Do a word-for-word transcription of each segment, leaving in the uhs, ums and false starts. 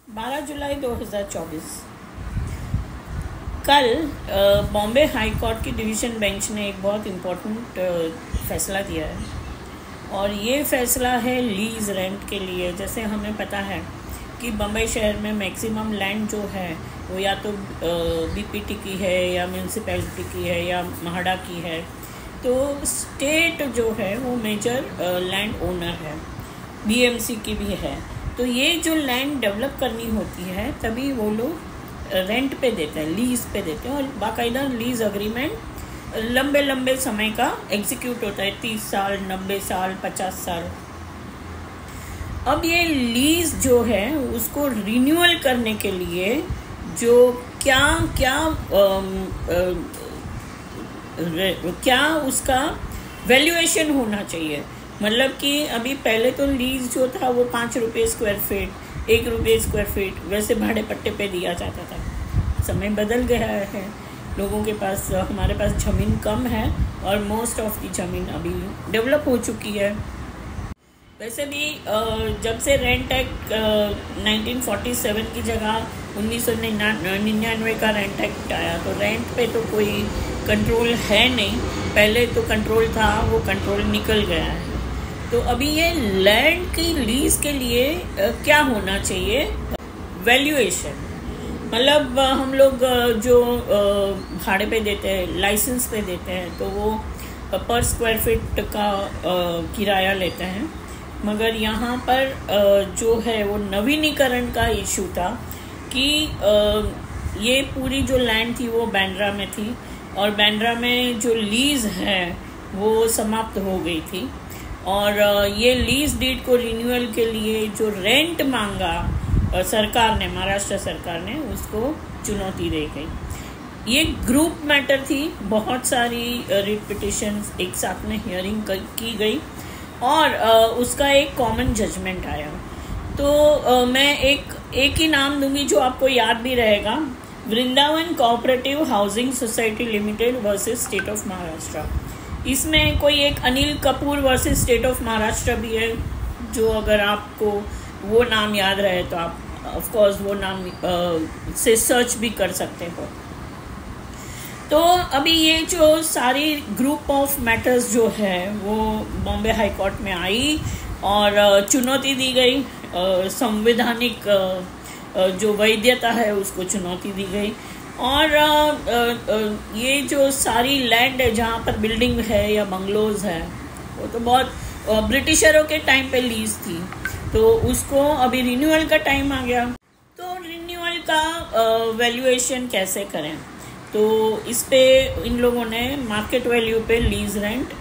बारह जुलाई दो हज़ार चौबीस। कल बॉम्बे हाई कोर्ट की डिवीज़न बेंच ने एक बहुत इम्पोर्टेंट फैसला दिया है और ये फैसला है लीज़ रेंट के लिए। जैसे हमें पता है कि बम्बई शहर में मैक्सिमम लैंड जो है वो या तो बीपीटी की है या म्यूनसिपैलिटी की है या महाड़ा की है, तो स्टेट जो है वो मेजर लैंड ओनर है, बीएमसी की भी है। तो ये जो लैंड डेवलप करनी होती है तभी वो लोग रेंट पे देते हैं, लीज़ पे देते हैं और बाकायदा लीज़ अग्रीमेंट लंबे लंबे समय का एग्जीक्यूट होता है, तीस साल, नब्बे साल, पचास साल। अब ये लीज़ जो है उसको रिन्यूअल करने के लिए जो क्या क्या आ, आ, क्या उसका वैल्यूएशन होना चाहिए। मतलब कि अभी पहले तो लीज़ जो था वो पाँच रुपये स्क्वायर फीट, एक रुपये स्क्वायर फीट वैसे भाड़े पट्टे पे दिया जाता था। समय बदल गया है, लोगों के पास, हमारे पास ज़मीन कम है और मोस्ट ऑफ की ज़मीन अभी डेवलप हो चुकी है। वैसे भी जब से rent act nineteen forty seven की जगह उन्नीस सौ निन्यानवे का रेंट एक्ट आया, तो रेंट पे तो कोई कंट्रोल है नहीं। पहले तो कंट्रोल था, वो कंट्रोल निकल गया है। तो अभी ये लैंड की लीज के लिए क्या होना चाहिए, वैल्यूएशन। मतलब हम लोग जो भाड़े पे देते हैं, लाइसेंस पे देते हैं, तो वो पर स्क्वायर फीट का किराया लेते हैं। मगर यहाँ पर जो है वो नवीनीकरण का इशू था कि ये पूरी जो लैंड थी वो बांद्रा में थी और बांद्रा में जो लीज़ है वो समाप्त हो गई थी और ये लीज़ डीड को रिन्यूअल के लिए जो रेंट मांगा सरकार ने, महाराष्ट्र सरकार ने, उसको चुनौती दे गई। ये ग्रुप मैटर थी, बहुत सारी रिट पिटिशंस एक साथ में हियरिंग की गई और उसका एक कॉमन जजमेंट आया। तो मैं एक एक ही नाम दूंगी जो आपको याद भी रहेगा, Vrindavan cooperative housing society limited versus state of Maharashtra. इसमें कोई एक Anil Kapoor versus state of Maharashtra भी है, जो अगर आपको वो नाम याद रहे तो आप ऑफ कोर्स वो नाम आ, से सर्च भी कर सकते हो। तो अभी ये जो सारी ग्रुप ऑफ मैटर्स जो है वो बॉम्बे हाई कोर्ट में आई और चुनौती दी गई, संवैधानिक जो वैधता है उसको चुनौती दी गई। और ये जो सारी लैंड है जहाँ पर बिल्डिंग है या बंगलोज है वो तो बहुत ब्रिटिशरों के टाइम पे लीज थी, तो उसको अभी रिन्यूअल का टाइम आ गया। तो रिन्यूअल का वैल्यूएशन कैसे करें, तो इस पे इन लोगों ने मार्केट वैल्यू पे लीज रेंट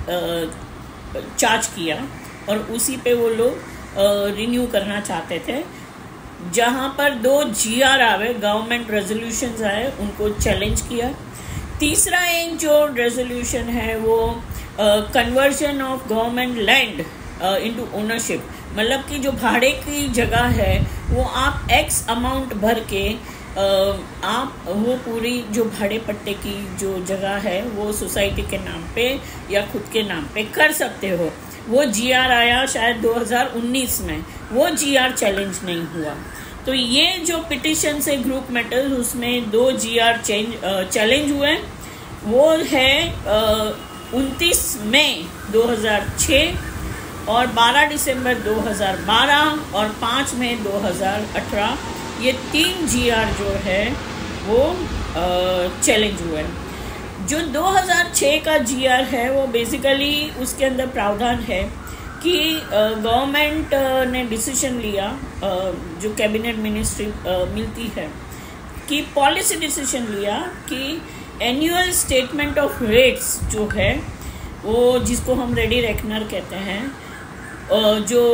चार्ज किया और उसी पे वो लोग रिन्यू करना चाहते थे। जहाँ पर दो जीआर आवे, गवर्नमेंट रेजोल्यूशंस आए, उनको चैलेंज किया। तीसरा एक जो रेजोल्यूशन है वो conversion of government land into ownership, मतलब कि जो भाड़े की जगह है वो आप एक्स अमाउंट भर के uh, आप वो पूरी जो भाड़े पट्टे की जो जगह है वो सोसाइटी के नाम पे या खुद के नाम पे कर सकते हो। वो जीआर आया शायद दो हज़ार उन्नीस में, वो जीआर चैलेंज नहीं हुआ। तो ये जो पिटिशन से ग्रुप मैटर्स, उसमें दो जीआर चेंज चैलेंज हुए। वो है उनतीस मई दो हज़ार छह और बारह दिसंबर दो हज़ार बारह और पाँच मई दो हज़ार अठारह। ये तीन जीआर जो है वो चैलेंज हुए। जो दो हज़ार छह का जीआर है वो बेसिकली उसके अंदर प्रावधान है कि गवर्नमेंट ने डिसीजन लिया, जो कैबिनेट मिनिस्ट्री मिलती है, कि पॉलिसी डिसीजन लिया कि एनुअल स्टेटमेंट ऑफ रेट्स जो है वो, जिसको हम रेडी रेकनर कहते हैं, जो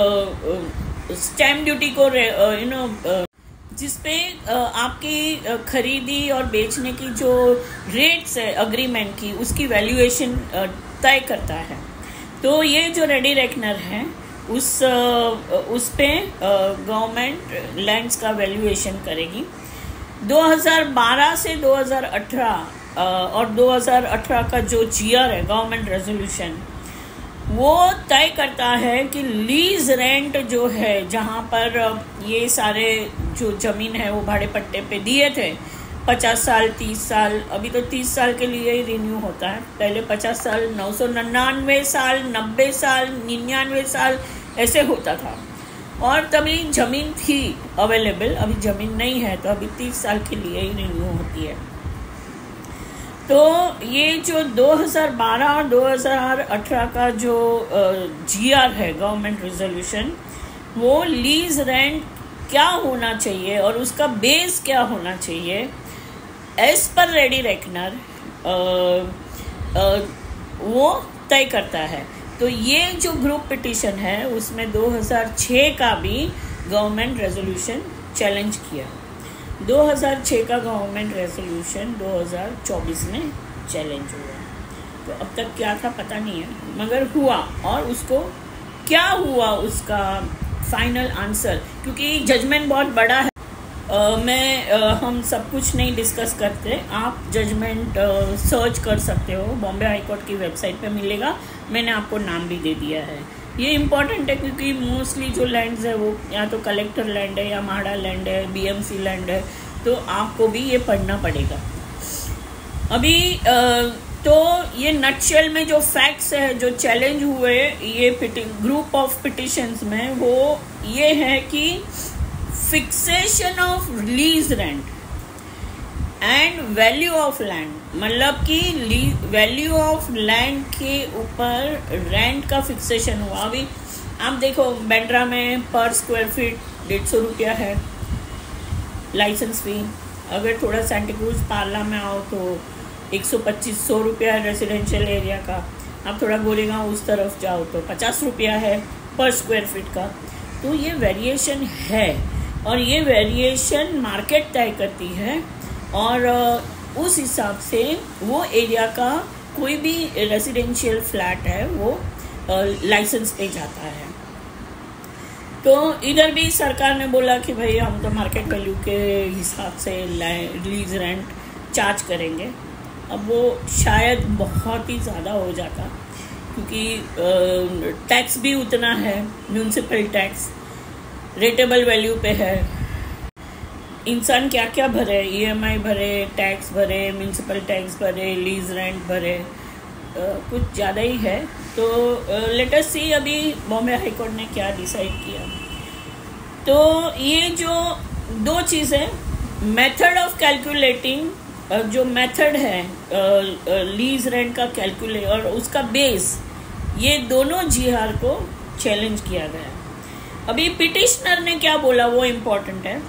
स्टैम्प ड्यूटी को यू नो जिसपे आपकी खरीदी और बेचने की जो रेट्स है अग्रीमेंट की, उसकी वैल्यूएशन तय करता है। तो ये जो रेडी रेकनर है उस उस पे गवर्नमेंट लैंड्स का वैल्यूएशन करेगी। दो हज़ार बारह से दो हज़ार अठारह और दो हज़ार अठारह का जो जीआर है, गवर्नमेंट रेजोल्यूशन, वो तय करता है कि लीज रेंट जो है, जहाँ पर ये सारे जो जमीन है वो भाड़े पट्टे पे दिए थे, पचास साल तीस साल, अभी तो तीस साल के लिए ही रिन्यू होता है, पहले पचास साल, नौ सौ निन्यानवे साल, नब्बे साल, निन्यानवे साल ऐसे होता था। और तभी जमीन थी अवेलेबल, अभी जमीन नहीं है तो अभी तीस साल के लिए ही रिन्यू होती है। तो ये जो दो हज़ार बारह और दो हज़ार अठारह का जो जीआर है, गवर्नमेंट रेजोल्यूशन, वो लीज रेंट क्या होना चाहिए और उसका बेस क्या होना चाहिए, एज पर रेडी रेकनर वो तय करता है। तो ये जो ग्रुप पिटिशन है उसमें दो हज़ार छह का भी गवर्नमेंट रेजोल्यूशन चैलेंज किया। दो हज़ार छह का गवर्नमेंट रेजोल्यूशन दो हज़ार चौबीस में चैलेंज हुआ। तो अब तक क्या था पता नहीं है, मगर हुआ। और उसको क्या हुआ उसका फाइनल आंसर, क्योंकि जजमेंट बहुत बड़ा है, आ, मैं आ, हम सब कुछ नहीं डिस्कस करते, आप जजमेंट सर्च कर सकते हो, बॉम्बे हाई कोर्ट की वेबसाइट पे मिलेगा, मैंने आपको नाम भी दे दिया है। ये इम्पॉर्टेंट है क्योंकि मोस्टली जो लैंड्स है वो या तो कलेक्टर लैंड है या म्हाडा लैंड है, बीएमसी लैंड है, तो आपको भी ये पढ़ना पड़ेगा। अभी आ, तो ये नटशेल में जो फैक्ट्स है जो चैलेंज हुए ये ग्रुप ऑफ पिटिशंस में, वो ये है कि fixation of lease rent and value of land, मतलब कि वैल्यू ऑफ लैंड के ऊपर रेंट का फिक्सेशन हुआ। अभी आप देखो बैंड्रा में पर स्क्वायर फीट डेढ़ सौ रुपया है लाइसेंस फी, अगर थोड़ा सेंटिक्रूज पार्ला में आओ तो एक सौ पच्चीस सौ रुपया है रेसिडेंशियल एरिया का, आप थोड़ा गोरेगांव उस तरफ जाओ तो पचास रुपया है पर स्क्वायर फीट का। तो ये वेरिएशन है और ये वेरिएशन मार्केट तय करती है और उस हिसाब से वो एरिया का कोई भी रेसिडेंशियल फ्लैट है वो लाइसेंस पे जाता है। तो इधर भी सरकार ने बोला कि भाई हम तो मार्केट वैल्यू के हिसाब से लीज रेंट चार्ज करेंगे। अब वो शायद बहुत ही ज़्यादा हो जाता क्योंकि टैक्स भी उतना है, म्यूनिसिपल टैक्स रेटेबल वैल्यू पे है, इंसान क्या क्या भरे, ईएमआई भरे, टैक्स भरे, म्यूनिसिपल टैक्स भरे, लीज रेंट भरे, कुछ ज़्यादा ही है। तो लेट अस सी अभी बॉम्बे हाई कोर्ट ने क्या डिसाइड किया। तो ये जो दो चीज़ें, मेथड ऑफ कैलकुलेटिंग, जो मेथड है लीज रेंट का कैलकुलेट और उसका बेस, ये दोनों जीआर को चैलेंज किया गया। अभी पिटिशनर ने क्या बोला वो इम्पोर्टेंट है।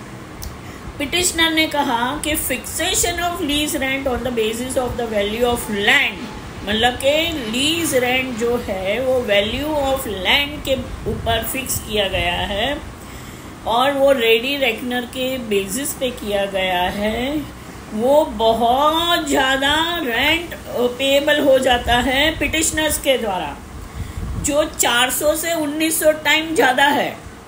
पिटिशनर ने कहा कि fixation of lease rent on the basis of the value of land, मतलब कि लीज रेंट जो है वो वैल्यू ऑफ लैंड के ऊपर फिक्स किया गया है और वो रेडी रेकनर के बेसिस पे किया गया है, वो बहुत ज़्यादा रेंट पेएबल हो जाता है पिटिशनर्स के द्वारा, जो चार सौ से उन्नीस सौ टाइम ज़्यादा है।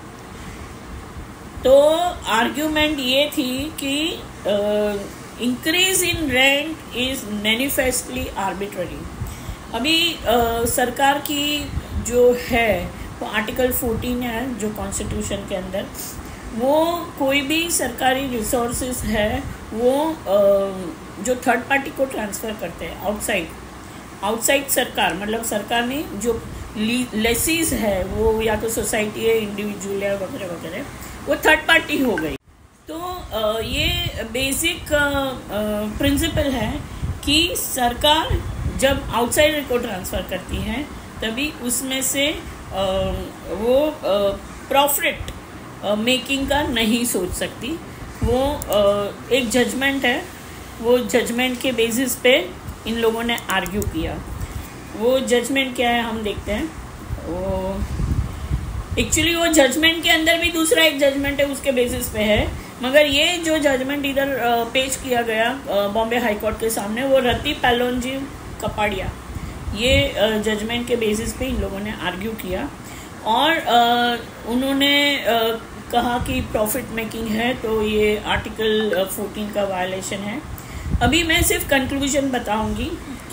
तो आर्ग्यूमेंट ये थी कि increase in rent is manifestly arbitrary. अभी uh, सरकार की जो है वो आर्टिकल चौदह है जो कॉन्स्टिट्यूशन के अंदर, वो कोई भी सरकारी रिसोर्सेज है वो uh, जो थर्ड पार्टी को ट्रांसफ़र करते हैं आउटसाइड आउटसाइड सरकार, मतलब सरकार ने जो लेसीज है वो या तो सोसाइटी है, इंडिविजुअल है वगैरह वगैरह, वो थर्ड पार्टी हो गई। तो आ, ये बेसिक प्रिंसिपल है कि सरकार जब आउटसाइडर को ट्रांसफ़र करती है तभी उसमें से आ, वो प्रॉफिट मेकिंग का नहीं सोच सकती। वो आ, एक जजमेंट है, वो जजमेंट के बेसिस पे इन लोगों ने आर्ग्यू किया। वो जजमेंट क्या है हम देखते हैं। वो एक्चुअली वो जजमेंट के अंदर भी दूसरा एक जजमेंट है उसके बेसिस पे है, मगर ये जो जजमेंट इधर पेश किया गया बॉम्बे हाई कोर्ट के सामने, वो रति पैलोंजी कपाड़िया, ये जजमेंट के बेसिस पे इन लोगों ने आर्ग्यू किया और उन्होंने कहा कि प्रॉफिट मेकिंग है तो ये आर्टिकल चौदह का वायलेशन है। अभी मैं सिर्फ कंक्लूजन बताऊंगी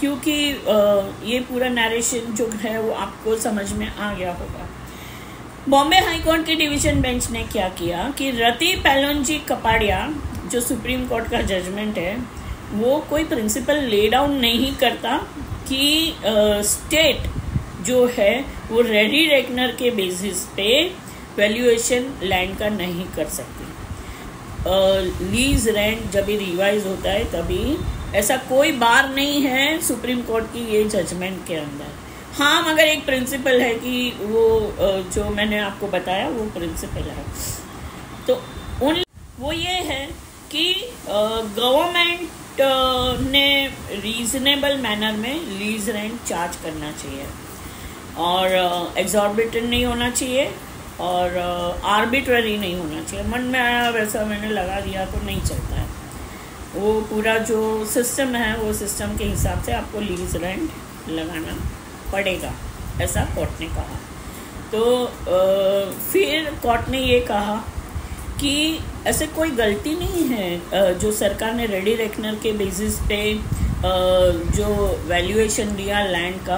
क्योंकि ये पूरा नरेशन जो है वो आपको समझ में आ गया होगा। बॉम्बे हाई कोर्ट की डिवीजन बेंच ने क्या किया कि रति पैलोनजी कपाड़िया जो सुप्रीम कोर्ट का जजमेंट है वो कोई प्रिंसिपल ले डाउन नहीं करता कि स्टेट जो है वो रेडी रेकनर के बेसिस पे वैल्यूएशन लैंड का नहीं कर सकती। लीज रेंट जब भी रिवाइज होता है तभी, ऐसा कोई बार नहीं है सुप्रीम कोर्ट की ये जजमेंट के अंदर। हाँ, मगर एक प्रिंसिपल है कि वो जो मैंने आपको बताया वो प्रिंसिपल है, तो उन वो ये है कि गवर्नमेंट ने रीजनेबल मैनर में लीज रेंट चार्ज करना चाहिए और एग्जॉर्बिटेंट नहीं होना चाहिए और आर्बिट्ररी नहीं होना चाहिए। मन में आया वैसा मैंने लगा दिया तो नहीं चलता है। वो पूरा जो सिस्टम है वो सिस्टम के हिसाब से आपको लीज रेंट लगाना पड़ेगा, ऐसा कोर्ट ने कहा। तो आ, फिर कोर्ट ने ये कहा कि ऐसे कोई गलती नहीं है जो सरकार ने रेडी रेकनर के बेसिस पे जो वैल्यूएशन दिया लैंड का,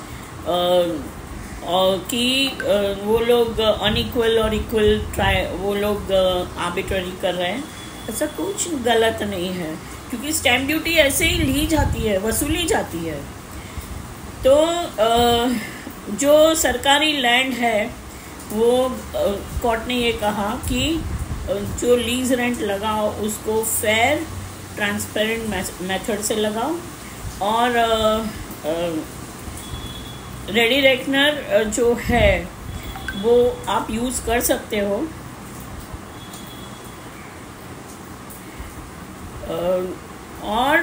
और कि वो लोग अनइक्वल और इक्वल ट्राई वो लोग आर्बिट्ररी कर रहे हैं, ऐसा कुछ गलत नहीं है क्योंकि स्टैम्प ड्यूटी ऐसे ही ली जाती है, वसूली जाती है। तो जो सरकारी लैंड है वो कोर्ट ने ये कहा कि जो लीज रेंट लगाओ उसको फेयर ट्रांसपेरेंट मेथड से लगाओ और रेडी रेकनर जो है वो आप यूज़ कर सकते हो और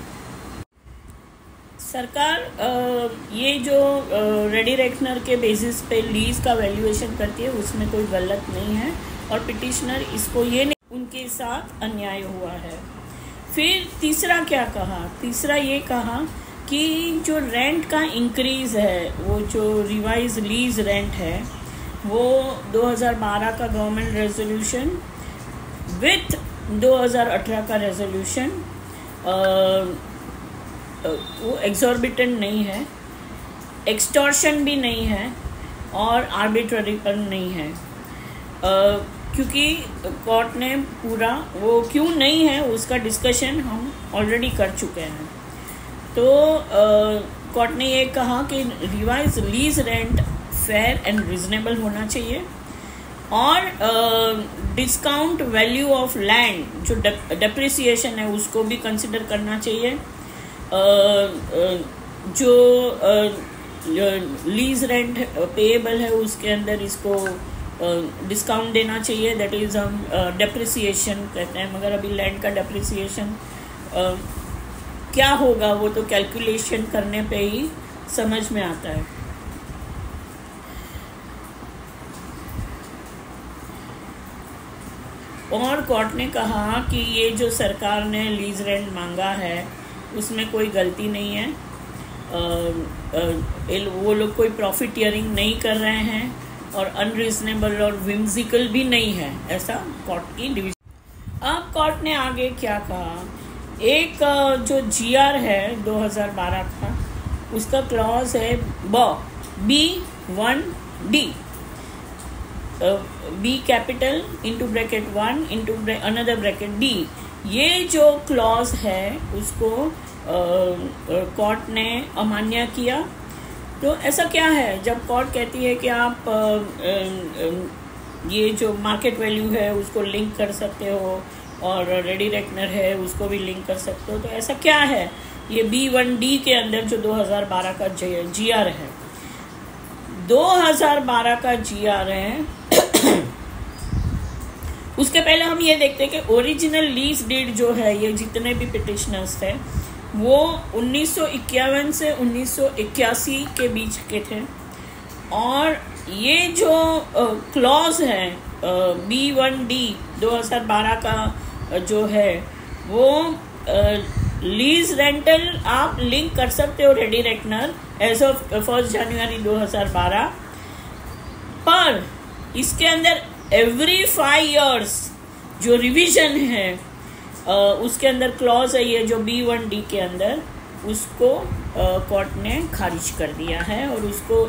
सरकार ये जो रेडी रेकनर के बेसिस पे लीज का वैल्यूएशन करती है उसमें कोई गलत नहीं है और पिटिशनर इसको ये नहीं, उनके साथ अन्याय हुआ है। फिर तीसरा क्या कहा, तीसरा ये कहा कि जो रेंट का इंक्रीज है, वो जो रिवाइज लीज रेंट है वो दो हज़ार बारह का गवर्नमेंट रेजोल्यूशन विथ दो हज़ार अठारह का रेजोल्यूशन वो एक्सॉर्बिटेंट नहीं है, एक्सटॉर्शन भी नहीं है और आर्बिट्ररी पर नहीं है, uh, क्योंकि कोर्ट ने पूरा वो क्यों नहीं है उसका डिस्कशन हम ऑलरेडी कर चुके हैं। तो कोर्ट uh, ने ये कहा कि revise lease rent fair and reasonable होना चाहिए और डिस्काउंट वैल्यू ऑफ लैंड जो डेप्रिसिएशन है उसको भी कंसिडर करना चाहिए। uh, uh, जो लीज रेंट पेएबल है उसके अंदर इसको डिस्काउंट uh, देना चाहिए, दैट इज हम डेप्रिसिएशन कहते हैं। मगर अभी लैंड का डेप्रिसिएशन uh, क्या होगा वो तो कैलकुलेशन करने पे ही समझ में आता है। और कोर्ट ने कहा कि ये जो सरकार ने लीज रेंट मांगा है उसमें कोई गलती नहीं है, आ, आ, वो लोग कोई प्रॉफिटियरिंग नहीं कर रहे हैं और अनरीजनेबल और विम्सिकल भी नहीं है, ऐसा कोर्ट की डिवीजन। अब कोर्ट ने आगे क्या कहा, एक जो जीआर है दो हज़ार बारह का उसका क्लॉज है b B one D, B capital into bracket one into another bracket D, ये जो क्लॉज है उसको कोर्ट ने अमान्य किया। तो ऐसा क्या है, जब कोर्ट कहती है कि आप आ, आ, ये जो मार्केट वैल्यू है उसको लिंक कर सकते हो और रेडी रेकनर है उसको भी लिंक कर सकते हो, तो ऐसा क्या है, ये बी वन डी के अंदर जो दो हज़ार बारह का जीआर है, दो हज़ार बारह का जीआर है उसके पहले हम ये देखते हैं कि ओरिजिनल लीज डीड जो है, ये जितने भी पिटिशनर्स थे वो उन्नीस सौ इक्यावन से उन्नीस सौ इक्यासी के बीच के थे और ये जो क्लॉज है बी वन डी दो हज़ार बारह का जो है वो लीज रेंटल आप लिंक कर सकते हो ready reckoner as of first जनवरी दो हज़ार बारह, पर इसके अंदर एवरी फाइव इयर्स जो रिवीजन है uh, उसके अंदर क्लॉज है ये जो बी वन डी के अंदर उसको कोर्ट ने खारिज कर दिया है और उसको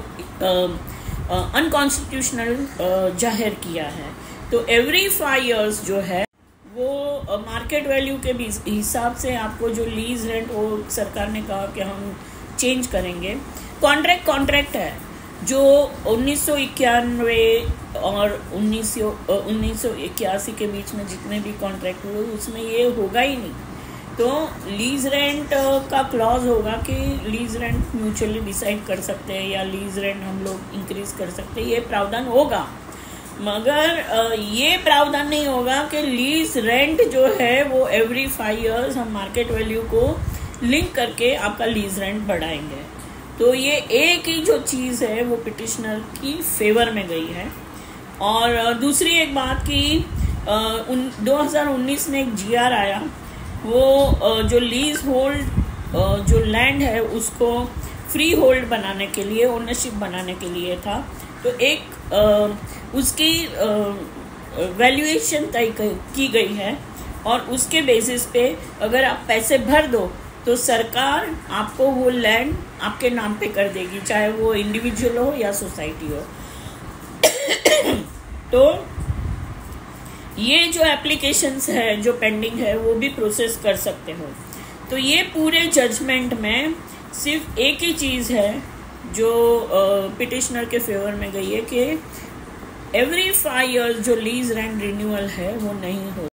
अनकॉन्स्टिट्यूशनल जाहिर किया है। तो एवरी फाइव इयर्स जो है वो मार्केट वैल्यू के हिसाब से आपको जो लीज रेंट, वो सरकार ने कहा कि हम चेंज करेंगे। कॉन्ट्रैक्ट कॉन्ट्रैक्ट है जो उन्नीस सौ इक्यानवे और उन्नीस सौ उन्नीस सौ इक्यासी के बीच में जितने भी कॉन्ट्रैक्ट हुए उसमें ये होगा ही नहीं। तो लीज रेंट का क्लॉज होगा कि लीज रेंट म्यूचुअली डिसाइड कर सकते हैं या लीज रेंट हम लोग इंक्रीज कर सकते हैं, ये प्रावधान होगा। मगर ये प्रावधान नहीं होगा कि लीज रेंट जो है वो एवरी फाइव इयर्स हम मार्केट वैल्यू को लिंक करके आपका लीज रेंट बढ़ाएंगे। तो ये एक ही जो चीज़ है वो पिटिशनर की फेवर में गई है। और दूसरी एक बात कि दो हज़ार उन्नीस में एक जी आर आया, वो जो लीज होल्ड जो लैंड है उसको फ्री होल्ड बनाने के लिए, ओनरशिप बनाने के लिए था। तो एक आ, उसकी वैल्यूएशन तय की गई है और उसके बेसिस पे अगर आप पैसे भर दो तो सरकार आपको वो लैंड आपके नाम पे कर देगी, चाहे वो इंडिविजुअल हो या सोसाइटी हो। तो ये जो एप्लीकेशंस है जो पेंडिंग है वो भी प्रोसेस कर सकते हो। तो ये पूरे जजमेंट में सिर्फ एक ही चीज़ है जो पिटिशनर के फेवर में गई है कि एवरी फाइव इयर्स जो लीज रेंट रिन्यूअल है वो नहीं हो